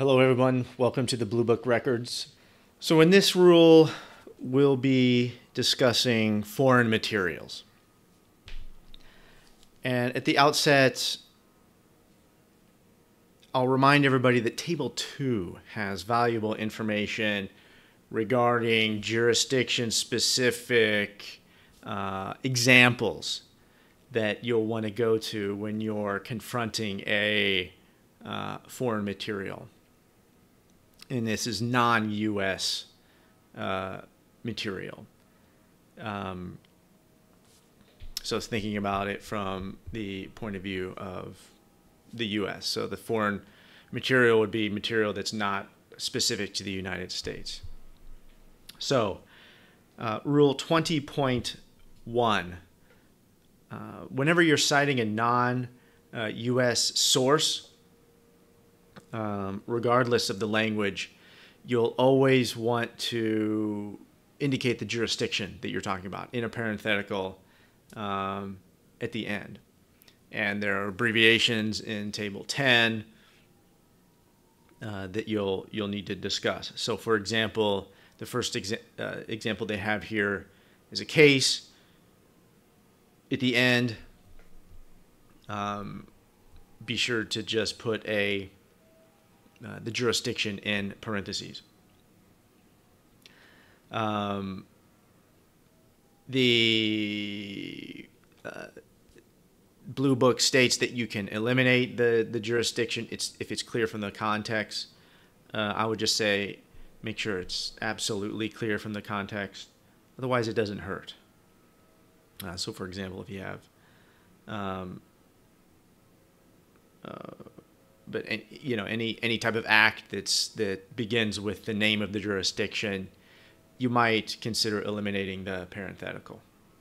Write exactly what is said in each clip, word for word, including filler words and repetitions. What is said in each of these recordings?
Hello everyone, welcome to the Blue Book Records. So in this rule, we'll be discussing foreign materials. And at the outset, I'll remind everybody that Table two has valuable information regarding jurisdiction-specific uh, examples that you'll want to go to when you're confronting a uh, foreign material. And this is non-U S uh, material. Um, so it's thinking about it from the point of view of the U S. So the foreign material would be material that's not specific to the United States. So uh, Rule twenty point one, uh, whenever you're citing a non-U S source, Um, regardless of the language, you'll always want to indicate the jurisdiction that you're talking about in a parenthetical um, at the end. And there are abbreviations in Table ten uh, that you'll you'll need to discuss. So, for example, the first exa uh, example they have here is a case. At the end, um, be sure to just put a Uh, the jurisdiction in parentheses. Um, the uh, Blue Book states that you can eliminate the, the jurisdiction it's, if it's clear from the context. Uh, I would just say make sure it's absolutely clear from the context. Otherwise, it doesn't hurt. Uh, so, for example, if you have um, uh, but you know any any type of act that's that begins with the name of the jurisdiction, you might consider eliminating the parenthetical.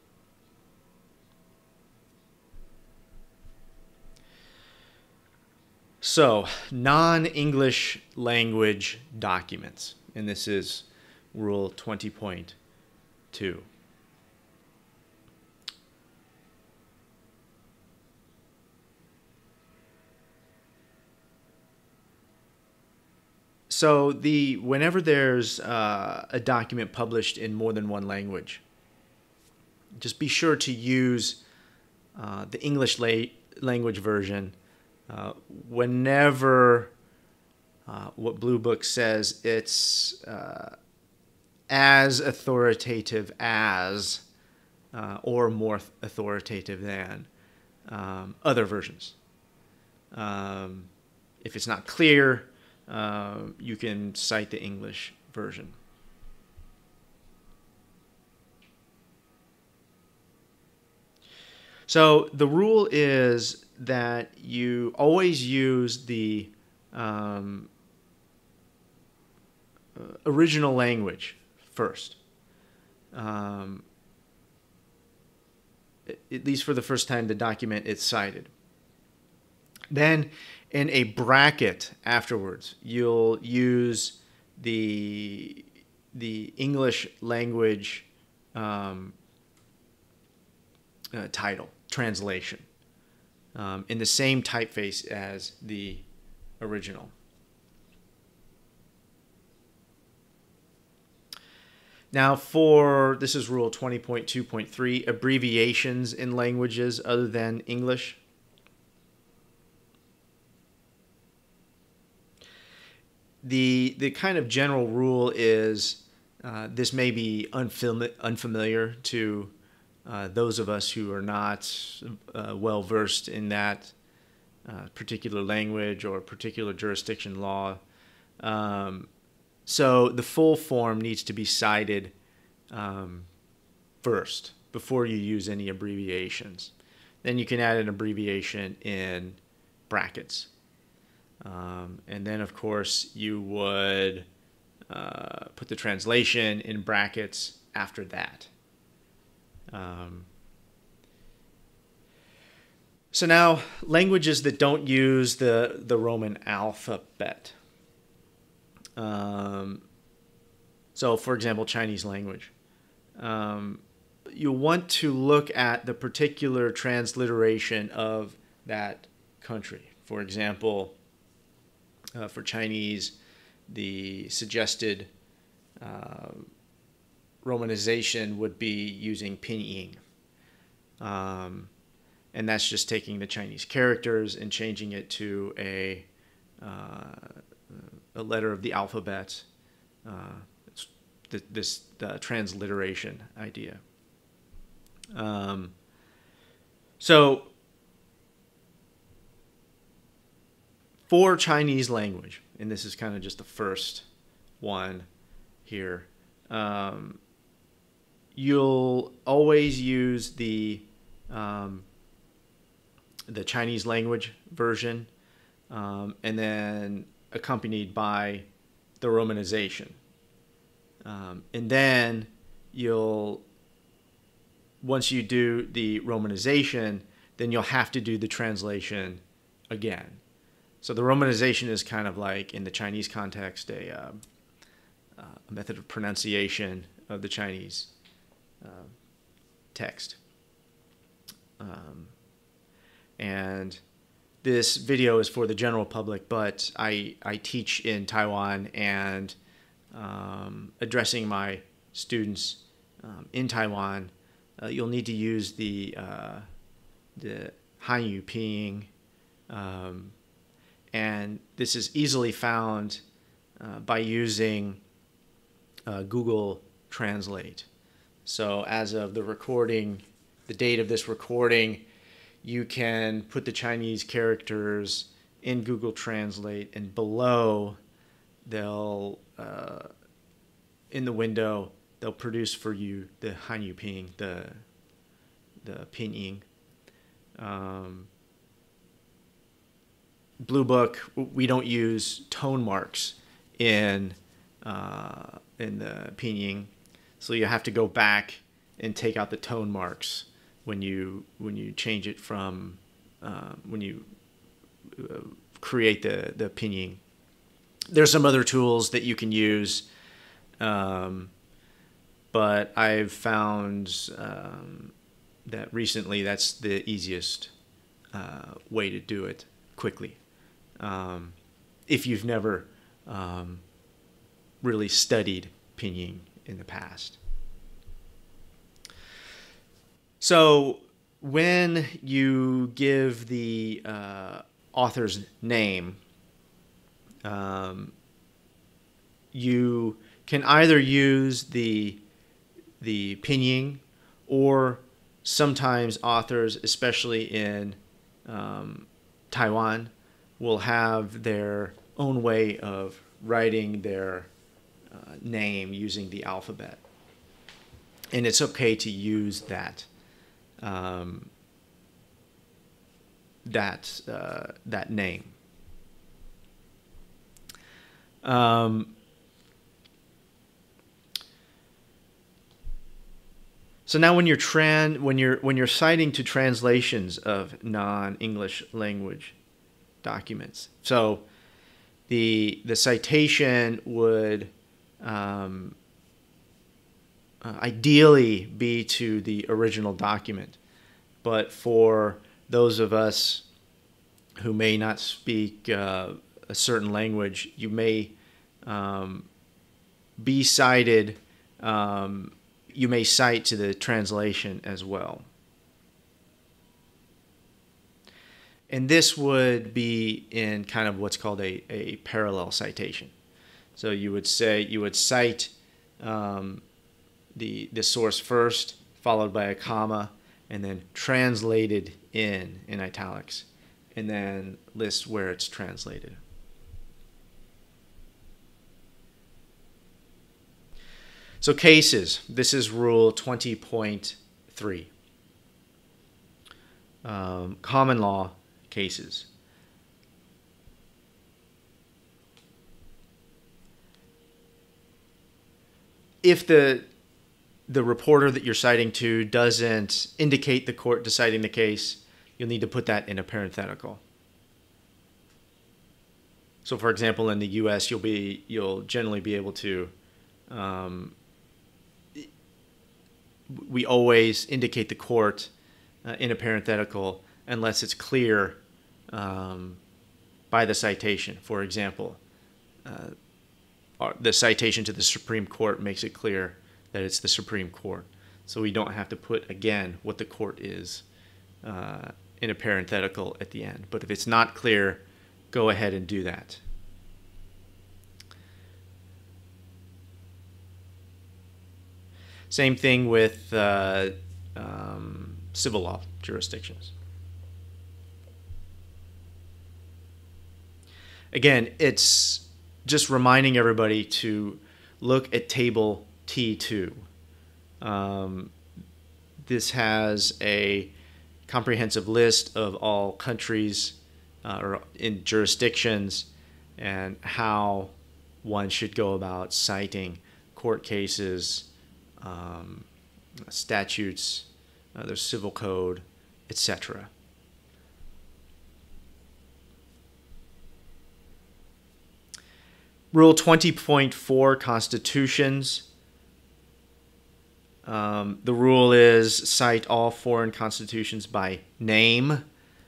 So, non-English language documents, and this is Rule twenty point two. So the whenever there's uh, a document published in more than one language, just be sure to use uh, the English la language version uh, whenever uh, what Blue Book says it's uh, as authoritative as uh, or more authoritative than um, other versions. Um, if it's not clear, Uh, you can cite the English version. So the rule is that you always use the um, uh, original language first, um, at least for the first time the document is cited. Then in a bracket afterwards, you'll use the, the English language um, uh, title, translation, um, in the same typeface as the original. Now for, this is Rule twenty point two point three, abbreviations in languages other than English. The, the kind of general rule is uh, this may be unfamiliar, unfamiliar to uh, those of us who are not uh, well versed in that uh, particular language or particular jurisdiction law. Um, so the full form needs to be cited um, first before you use any abbreviations. Then you can add an abbreviation in brackets. Um, and then, of course, you would uh, put the translation in brackets after that. Um, so now, languages that don't use the, the Roman alphabet. Um, so, for example, Chinese language. Um, you want to look at the particular transliteration of that country. For example, Uh, for Chinese, the suggested uh, romanization would be using pinyin. Um, and that's just taking the Chinese characters and changing it to a, uh, a letter of the alphabet. Uh, it's th- this the transliteration idea. Um, so for Chinese language, and this is kind of just the first one here, um, you'll always use the um, the Chinese language version, um, and then accompanied by the romanization. Um, and then you'll, once you do the romanization, then you'll have to do the translation again. So the romanization is kind of like, in the Chinese context, a, uh, uh, a method of pronunciation of the Chinese uh, text. Um, and this video is for the general public, but I, I teach in Taiwan, and um, addressing my students um, in Taiwan, uh, you'll need to use the, uh, the Hanyu Pinyin, um, and this is easily found uh, by using uh, Google Translate. So as of the recording, the date of this recording, you can put the Chinese characters in Google Translate, and below they'll, uh, in the window, they'll produce for you the Hanyu Pinyin, the, the pinyin. Um, Blue Book, we don't use tone marks in, uh, in the pinyin, so you have to go back and take out the tone marks when you when you change it from uh, when you uh, create the the pinyin. There's some other tools that you can use, um, but I've found um, that recently that's the easiest uh, way to do it quickly. Um, if you've never um, really studied pinyin in the past. So when you give the uh, author's name, um, you can either use the the pinyin, or sometimes authors, especially in um, Taiwan, will have their own way of writing their uh, name using the alphabet, and it's okay to use that. Um, that uh, that name. Um, so now, when you're tran when you're when you're citing to translations of non-English language documents, so the the citation would um, Uh, ideally be to the original document, but for those of us who may not speak uh, a certain language, you may um, be cited, um, you may cite to the translation as well. And this would be in kind of what's called a, a parallel citation. So you would say, you would cite um, the the source first, followed by a comma, and then translated in in italics, and then list where it's translated. So cases, this is rule twenty point three. Um, common law cases. If the the reporter that you're citing to doesn't indicate the court deciding the case, you'll need to put that in a parenthetical. So, for example, in the U S, you'll be you'll generally be able to. Um, we always indicate the court uh, in a parenthetical unless it's clear um, by the citation. For example, uh, the citation to the Supreme Court makes it clear that it's the Supreme Court. So we don't have to put, again, what the court is uh, in a parenthetical at the end. But if it's not clear, go ahead and do that. Same thing with uh, um, civil law jurisdictions. Again, it's just reminding everybody to look at table T two. Um, this has a comprehensive list of all countries uh, or in jurisdictions and how one should go about citing court cases, um, statutes, uh, their civil code, et cetera. Rule twenty point four, constitutions. Um, the rule is cite all foreign constitutions by name.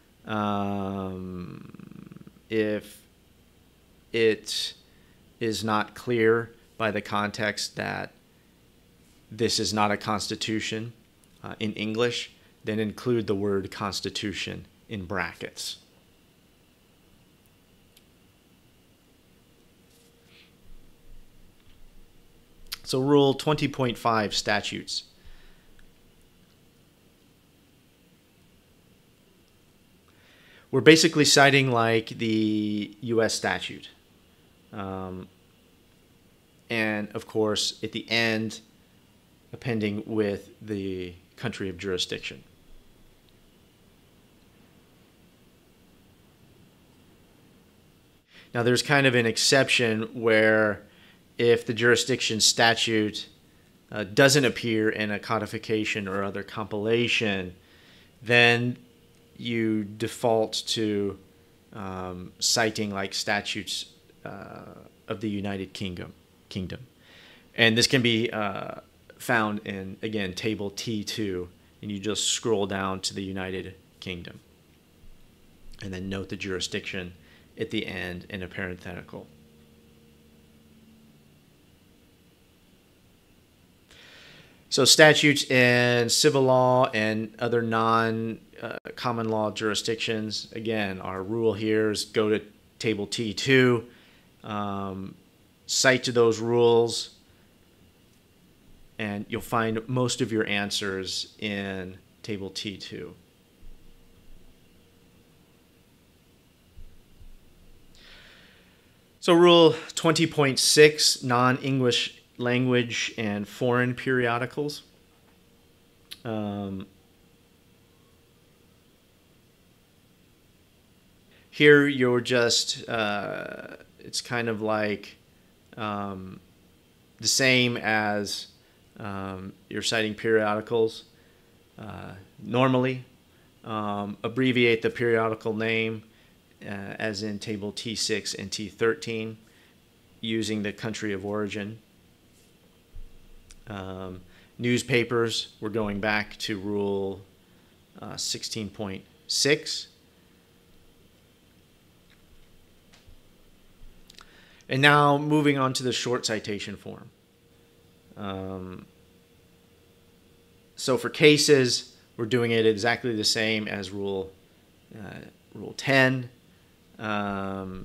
Um, if it is not clear by the context that this is not a constitution uh, in English, then include the word constitution in brackets. So Rule twenty point five, statutes. We're basically citing like the U S statute. Um, and of course, at the end, appending with the country of jurisdiction. Now there's kind of an exception where if the jurisdiction statute uh, doesn't appear in a codification or other compilation, then you default to um, citing like statutes uh, of the United Kingdom. Kingdom. And this can be uh, found in, again, table T two, and you just scroll down to the United Kingdom. And then note the jurisdiction at the end in a parenthetical. So statutes in civil law and other non-common uh, law jurisdictions, again, our rule here is go to table T two, um, cite to those rules, and you'll find most of your answers in table T two. So rule twenty point six, non-English language and foreign periodicals. Um, here you're just, uh, it's kind of like um, the same as um, you're citing periodicals. Uh, normally, um, abbreviate the periodical name uh, as in table T six and T thirteen using the country of origin. Um, newspapers, we're going back to rule uh, sixteen point six. And now moving on to the short citation form. Um, so for cases, we're doing it exactly the same as rule, uh, rule ten. Um,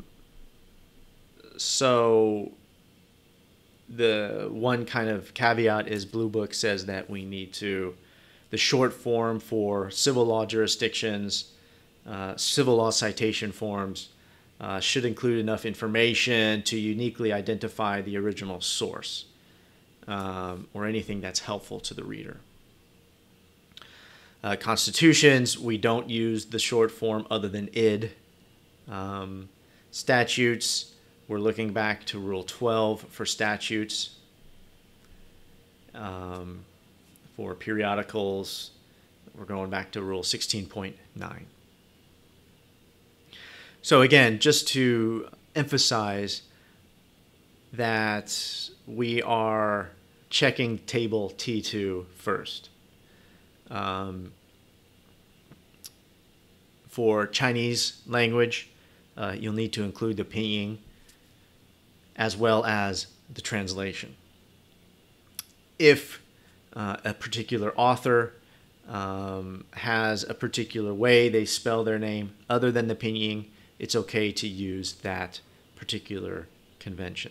so the one kind of caveat is Blue Book says that we need to, the short form for civil law jurisdictions, uh, civil law citation forms uh, should include enough information to uniquely identify the original source um, or anything that's helpful to the reader. Uh, constitutions, we don't use the short form other than id. Um, statutes, we're looking back to Rule twelve for statutes. Um, for periodicals, we're going back to Rule sixteen point nine. So again, just to emphasize that we are checking table T two first. Um, for Chinese language, uh, you'll need to include the pinyin as well as the translation. If uh, a particular author um, has a particular way they spell their name other than the pinyin, it's okay to use that particular convention.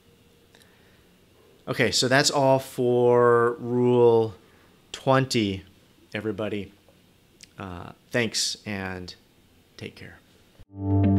Okay, so that's all for Rule twenty, everybody. Uh, thanks and take care.